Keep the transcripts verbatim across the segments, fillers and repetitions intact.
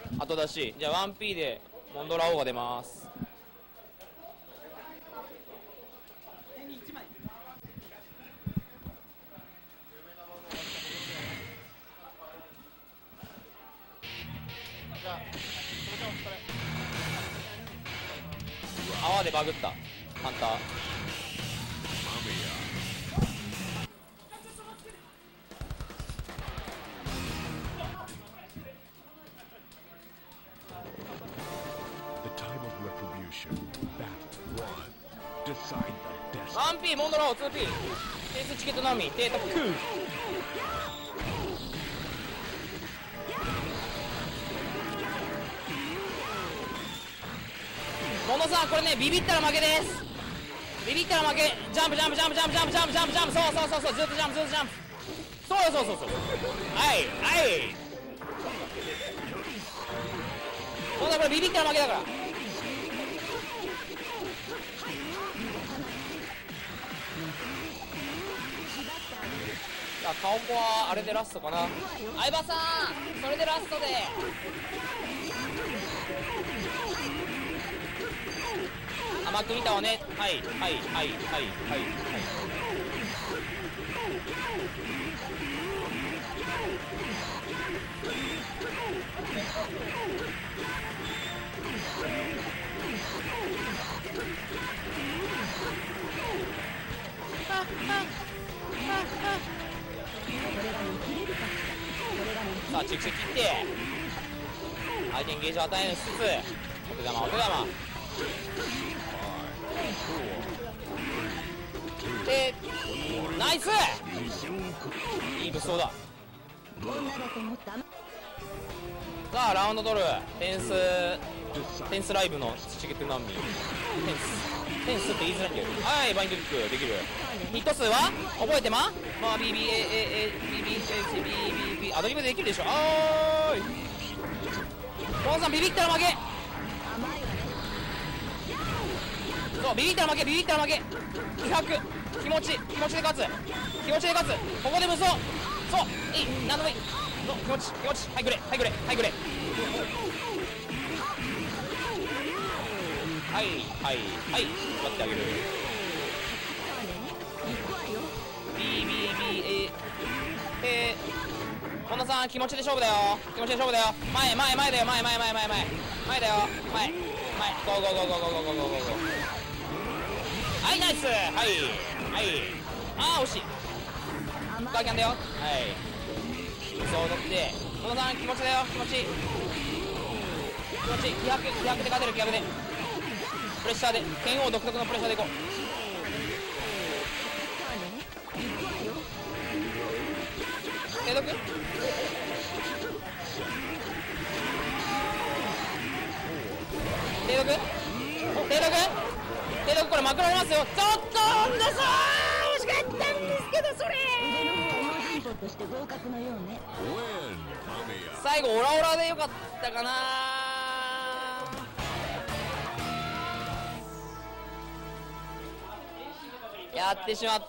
後出し。じゃあ ワンピー でモンドラオが出ます。泡でバグったハンター。ワンピー モンドラオ ツーピー テイスチケットナミテータクーモノさん、これねビビったら負けです。ビビったら負け。ジャンプジャンプジャンプジャンプジャンプジャンプジャンプジャンプ、そうそうそうそう、ずっとジャンプずっとジャンプ、そうそうそうそう、はいはいモノさん、これビビったら負けだから。顔子はあれでラストかな。相葉さん、それでラストで甘く見たわね。はいはいはいはいはいはいさあチクチク切って相手にゲージを与えるしつつ、お手玉お手玉でナイス、いい武装だ。さあラウンド取るテンステンスライブのチケット難民テンステンスって言いづらいんだよ。はい、バインドキックできる。ヒット数は覚えてままあ ビービーエーエーエービービーエービービービーアドリブでできるでしょ。あーいモンさん、ビビったら負け。そう、ビビったら負け、ビビったら負け。気迫、気持ち、気持ちで勝つ、気持ちで勝つ。ここで無双、そういい、何でもいいの気持ち、気持ち、はいくれはいくれはいくれ、はいはいはい、奪ってあげる。 ビービービーエー えー、本田さん、気持ちで勝負だよ、気持ちで勝負だよ。前前前だよ、前前前前前前だよ、前前、ゴーゴーゴーゴーゴーゴーゴーゴーゴー、はい、ナイス、はいはい、あー惜しい、ガーキャンだよ、はいそう取って、本田さん気持ちだよ、気持ち気持ち、気迫気迫で勝てる、気迫でプレッシャーで、剣王独特のプレッシャーでいこう。継続継続継続継続、これまくられますよ。ちょっと本田さん惜しかったんですけど、それ最後オラオラでよかったかな。やってしまった。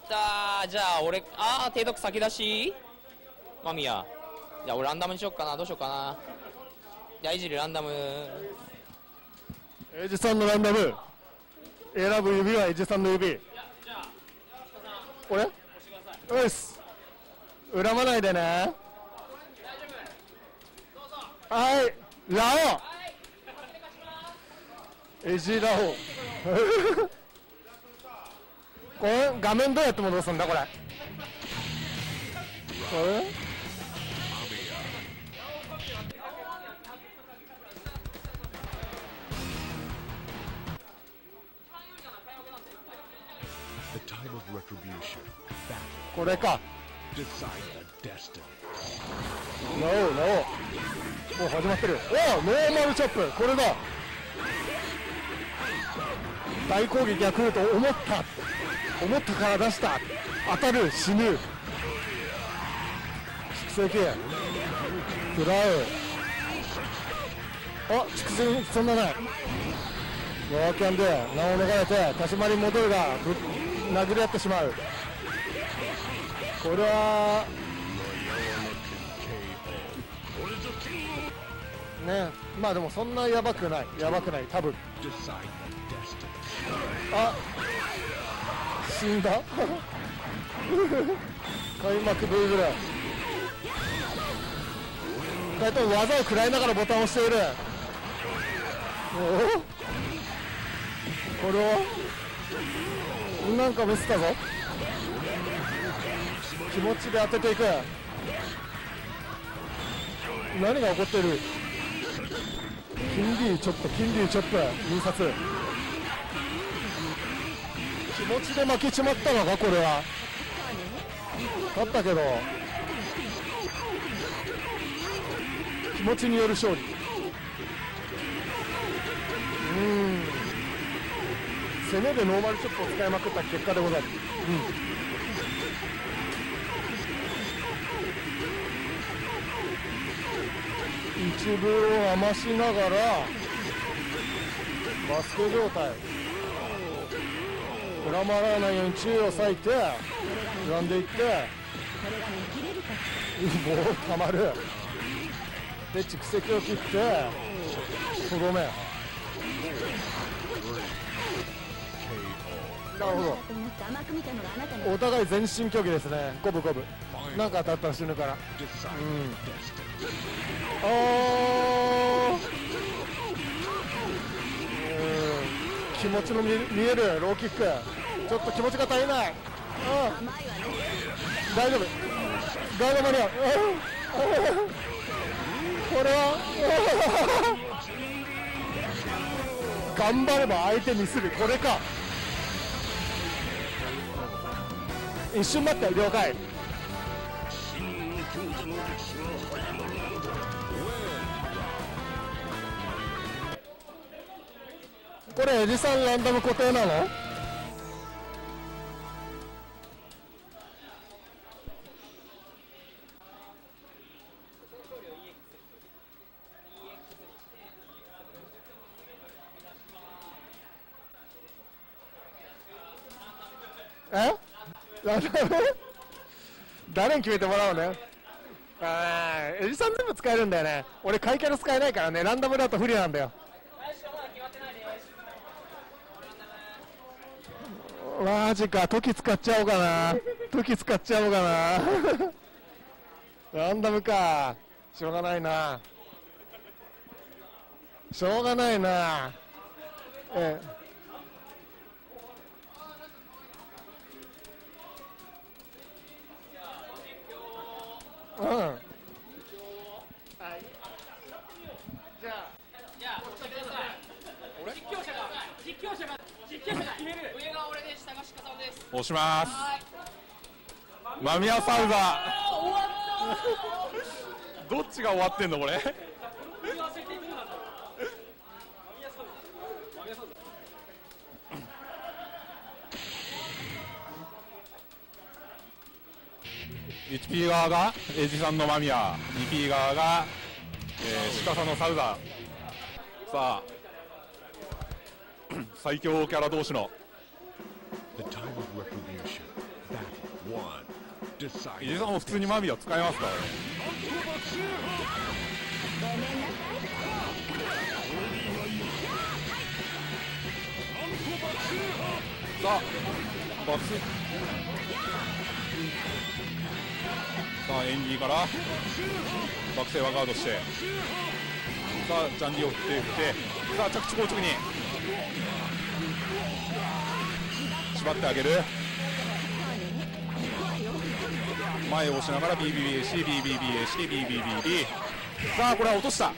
じゃあ俺、ああ提督先出しマミヤ、じゃあ俺ランダムにしよっかな。どうしようかな。じゃあいじりランダム、 エイジさんのランダム選ぶ指はエイジさんの指。これよし、恨まないでね。はい、ラオエイジラオこれ画面どうやって戻すんだこれ。これこれか。ノーノー、もう始まってる。おお、ノーマルチョップ、これだ。大攻撃が来ると思った思ったから出した。当たる、死ぬ、蓄積食らう。あ、蓄積そんなない。ノアキャンで名を逃れて田島に戻るがぶ殴り合ってしまう。これはね。まあでもそんなやばくない、やばくない多分。あ、死んだ開幕 V ぐらい。大体技を食らいながらボタンを押している。おお、これはなんか見せたぞ。気持ちで当てていく。何が起こっている。金龍チョップ、金龍チョップ印刷。気持ちで負けちまったのかこれは。勝ったけど気持ちによる勝利。うーん、攻めでノーマルチョップを使いまくった結果でござる。うん、一部を余しながらバスケ状態、裏回らないように注意を割いて歪んでいって、ボールたまるで蓄積を切ってとどめ。なるほど、お互い全身競技ですね。五分五分、なんか当たったら死ぬから。うん、あー、気持ちの見えるローキック、ちょっと気持ちが足りない。あ大丈夫、ガード間に合う。これは頑張れば相手にする、これか。一瞬待って、了解。これエジさんランダム固定なの？え？ランダム？誰に決めてもらうのね。あー、エジさん全部使えるんだよね。俺回キャラ使えないからね、ランダムだと不利なんだよ。マジか、時使っちゃおうかな。時使っちゃおうかな。ランダムか。しょうがないな。しょうがないな。ええ。うん。はい。じゃあ、じゃあ、押してください。俺？実況者が、実況者が、実況者が決める。上が俺で、下が鹿さんです。 押します。間宮サウザー。どっちが終わってんのこれ？いちピー 側がエイジさんの間宮、にピー 側が、えー、鹿さんのサウザー。さあ最強キャラ同士のエイジさんも普通に間宮使えますからね。さあバスさあ演技から爆星はガードして、さあジャンディを振って振って、さあ着地硬直に縛ってあげる。前を押しながら ビービービーエーシー ビービービーエーシー ビービービービー。 さあこれは落とした。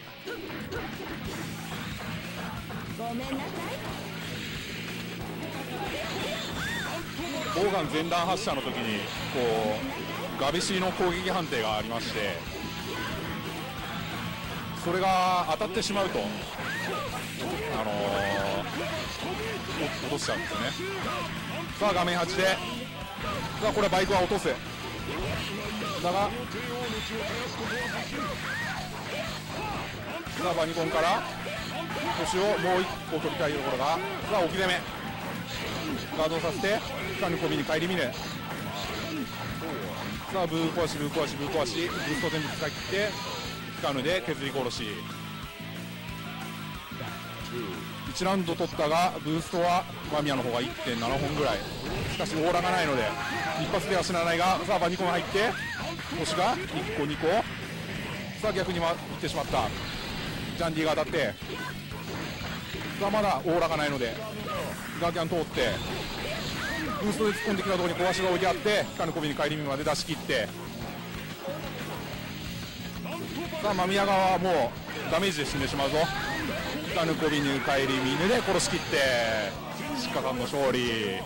ボウガン前段発射の時にこうガビシの攻撃判定がありまして、それが当たってしまうと、あのー、落としちゃうんですよね。さあ画面はちで、さあこれバイクは落とす。だがさあバニコンから腰をもういっこ取りたいところが、さあ置き攻めガードさせて、さあ抜こびに帰り見る。さあブー壊しブー壊しブー壊しブースト全部使い切って、スカヌで削り殺し。 いちラウンド取ったがブーストは間宮の方が いってんなな 本ぐらい。しかしオーラがないので一発では死なないが、さあバニコが入って星がいっこにこ、さあ逆にいってしまった。ジャンディが当たって、さあまだオーラがないのでガーキャン通ってブーストで突っ込んできたところに小足が置いてあって、カヌコビに帰り身まで出し切って、さあ間宮側はもうダメージで死んでしまうぞ。カヌコビに帰り身で殺し切ってシッカさんの勝利。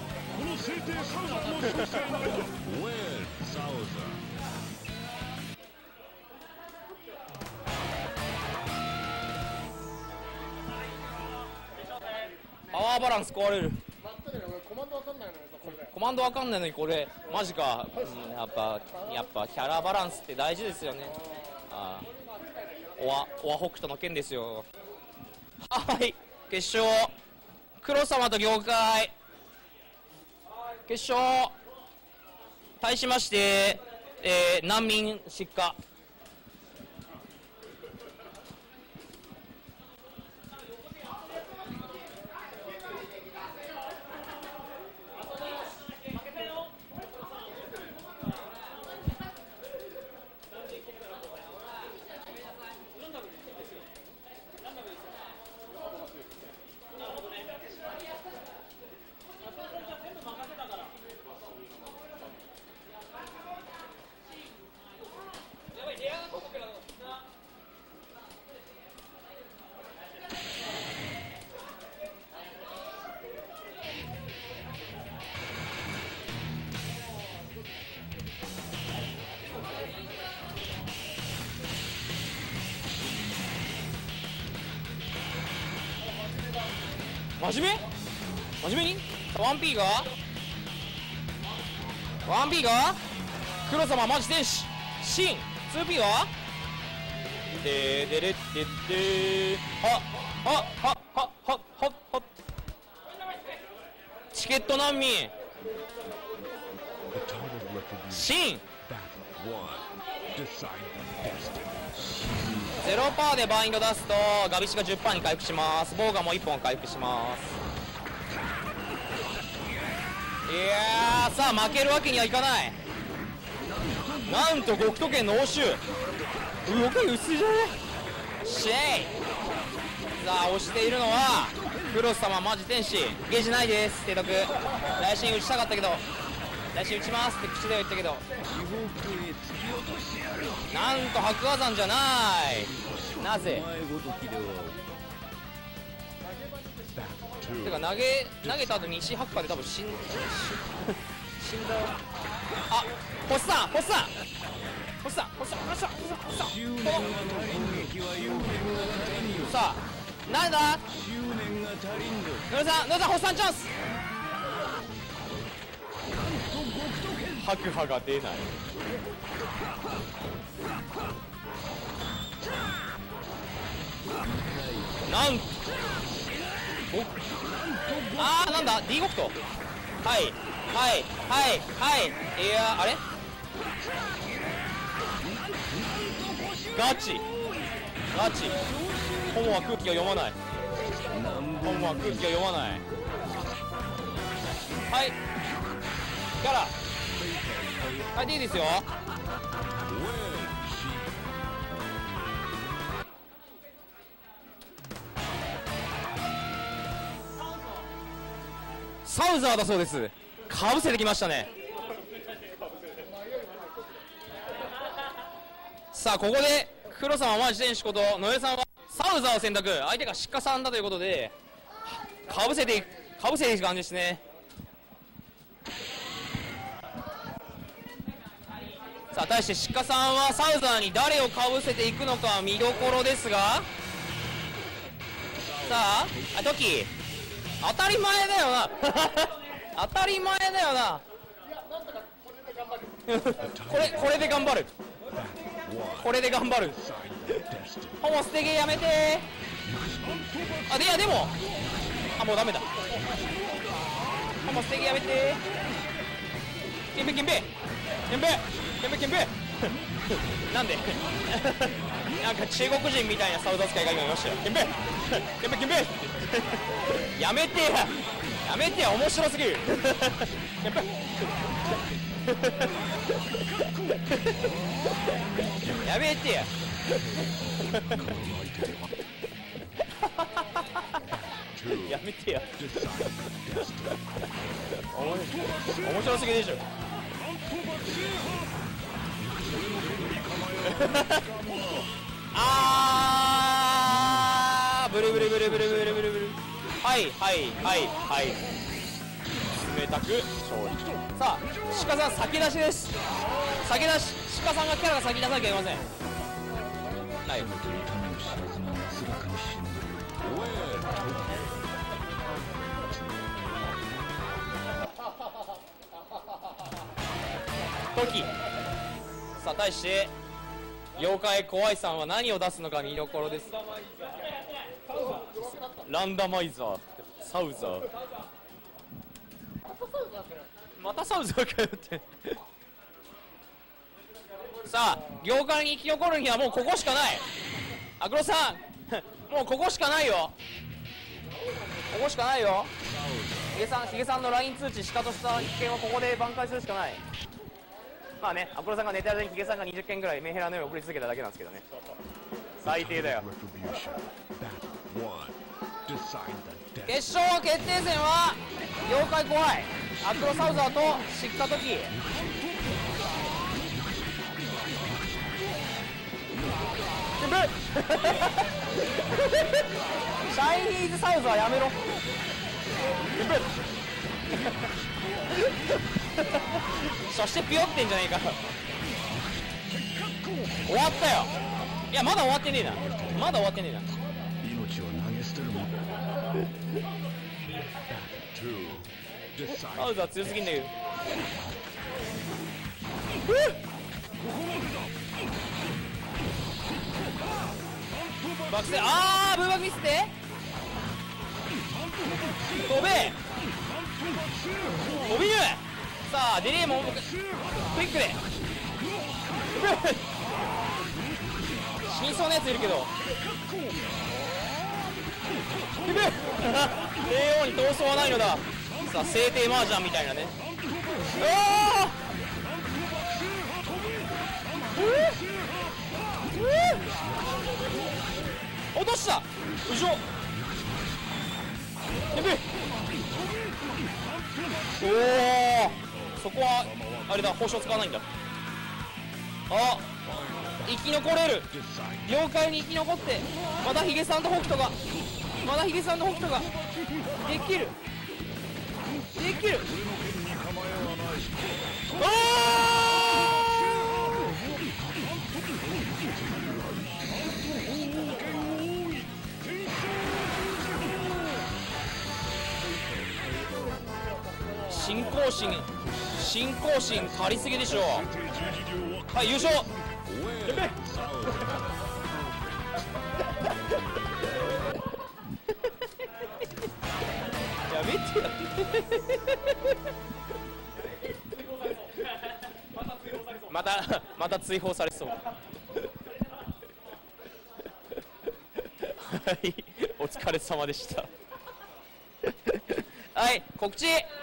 パワーバランス壊れる。 全くね、俺コマンドわかんないのよこれで。 コマンドわかんないのにこれマジか、うん、やっぱやっぱキャラバランスって大事ですよね。ああ、おわおわ北斗の剣ですよ。はい、決勝黒様と業界決勝対しまして、えー、難民失火。真面目真面目に ワンピー が ワンピー が黒様マジ天使シン ツーピー はででれってではははははははチケット難民シン ゼロパーセント でバインド出すとガビシが じゅっパーセント に回復します。ボウガもいっぽん回復します。いやー、さあ負けるわけにはいかない。なんと極都圏の応酬動き薄いじゃねシェイ。さあ押しているのはクロス様マジ天使。ゲージないです。提督来新打ちたかったけど来新打ちますって口では言ったけど、なんと白亜山じゃない。なぜてか投げ投げた後に石白馬で多分死ん死んだ。あ、星さん星さん星さん星さん星さん星さん星さんさあなんだ野田さん野田さん星さんチャンス。白馬が出ない。なんあーなんだ D 極とはいはいはいはいいやあれガチガチホモは空気を読まない。ホモは空気を読まない。はいキャラはいでいいですよ。サウザーだそうです。かぶせてきましたね。さあここで黒様マジ天使こと野江さんはサウザーを選択。相手がシッカさんだということでかぶせてかぶせていく感じですね。さあ対してシッカさんはサウザーに誰をかぶせていくのか見どころですが、さああトキ当たり前だよな当たり前だよなこれこれで頑張るこれで頑張るホモ捨てゲーやめてー。あでいやでもあもうダメだ。ホモ捨てゲーやめてー。ケンペケンペケンペケンペケンペなんでなんか中国人みたいなサウザー使いが今いましたよ。ケンペケンペケンペやめてややめてや、面白すぎるケンペやめてややめてや面白すぎでしょあーブルブルブルブルブルブルブルはいはいはいはい冷たく勝利。さあ鹿さん先出しです。先出し鹿さんがキャラが先出さなきゃいけません。はい時さあ対して妖怪怖いさんは何を出すのか見どころです。ランダマイザーサウザーまたサウザーかよってさあ業界に生き残るにはもうここしかない。アクロさんもうここしかないよ。ここしかないよ。ヒゲさんヒゲさんの ライン 通知しかとした一件はここで挽回するしかない。まあね、アクロさんが寝てる間にヒゲさんがにじゅっけんぐらいメンヘラのように送り続けただけなんですけどね。最低だよ。決勝決定戦は妖怪怖いアクロサウザーとシッカトキシャイニーズサウザーやめろそしてピヨってんじゃねえか終わったよ。いやまだ終わってねえなまだ終わってねえなサウザー強すぎんだけど爆戦あーブーバックミスって飛べ飛びるさあデリーもクイックで死にそうなやついるけど帝王に闘争はないのだ。さあ聖帝マージャンみたいなねあー落とした後ろやべえおおそこはあれだ報酬使わないんだ。あ生き残れる妖怪に生き残ってまたヒゲさんと北斗がまだヒゲさんの北斗ができるできるあ信仰心信仰心足りすぎでしょ。はい優勝やべえやめてよまたまた追放されそうはいお疲れ様でしたはい告知え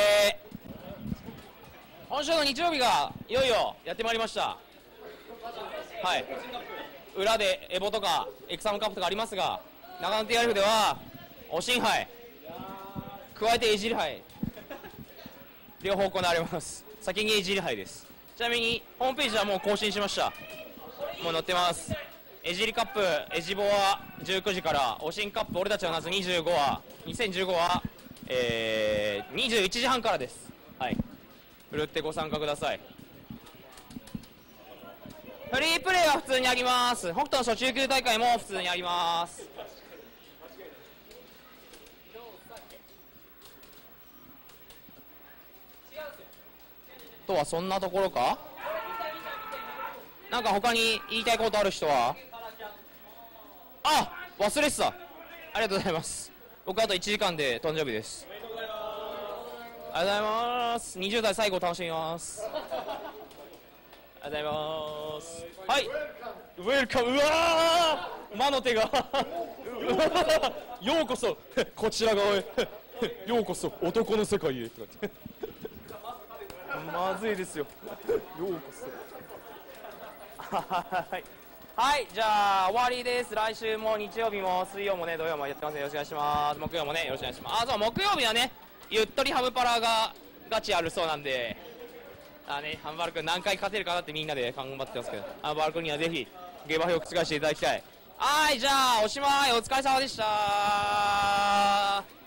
ー、今週の日曜日がいよいよやってまいりました。はい裏でエボとかエクサムカップとかありますが長野 ティーアールエフ ではおしん杯加えていじり杯両方行われます。先にいじり杯です。ちなみにホームページはもう更新しました。もう載ってます。えじりカップえじぼはじゅうくじからおしんカップ俺たちの夏にじゅうごはにせんじゅうごは、えー、にじゅういちじはんからです。はいふるってご参加ください。フリープレイは普通にあります。北斗の初中級大会も普通にあります。とはそんなところか。なんか他に言いたいことある人は。あ忘れてた。ありがとうございます。僕あといちじかんで誕生日です。ありがとうございます。にじゅう代最後楽しみます。 ありがとうございます。はい、ウェルカム。うわー、魔の手がうわー、ようこそこちら側へようこそ男の世界へとかってまずいですよ。ようこそはいはい、じゃあ終わりです。来週も日曜日も水曜もね土曜もやってます。よろしくお願いします。木曜もねよろしくお願いします。あ、そう、木曜日はねゆっとりハムパラがガチあるそうなんで、あね、ハンバル君何回勝てるかなってみんなで頑張ってますけど、ハンバル君にはぜひ下馬評を覆していただきたい。はい、じゃあおしまい、お疲れ様でした。